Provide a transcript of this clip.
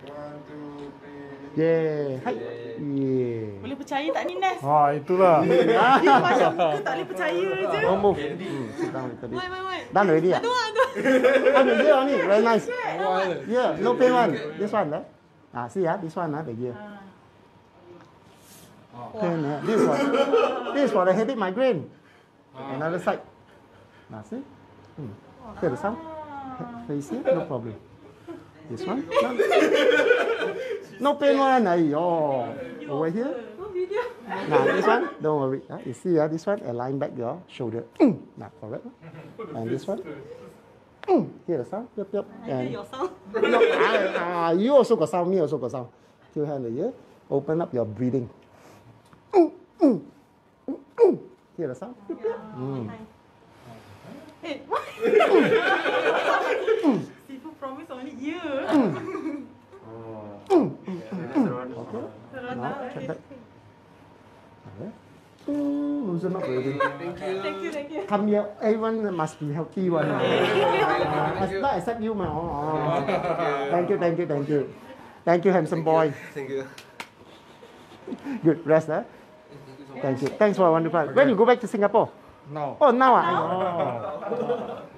Yeah. Hai. Yeah. Boleh percaya tak ni, Nas? Itulah. Dia macam muka tak boleh percaya je. Don't move. Sit down a little bit. Wait. Done already? Aduh. Here only. Very nice. Yeah, no pain one. This one, right? See, this one, the ear. Pain, this is for the headache migraine. Another side. See? Hear the sound? Face here, no problem. This one? No pain one. Over here. Now this one, don't worry. You see, this one, align back your shoulder. Now correct. And this one. Hear the sound? Yep. I hear your sound. You also got sound, me also got sound. Two hands here. Open up your breathing. Hear the sound? Hey, what? Sifu promise only ear. Okay. Now check back. Loosen up already. Thank you. Come here, everyone must be healthy one. Not except you, Thank you. Thank you, handsome boy. Thank you. Good, rest, Thank you. Thanks for a wonderful. When you go back to Singapore? No. Oh, now.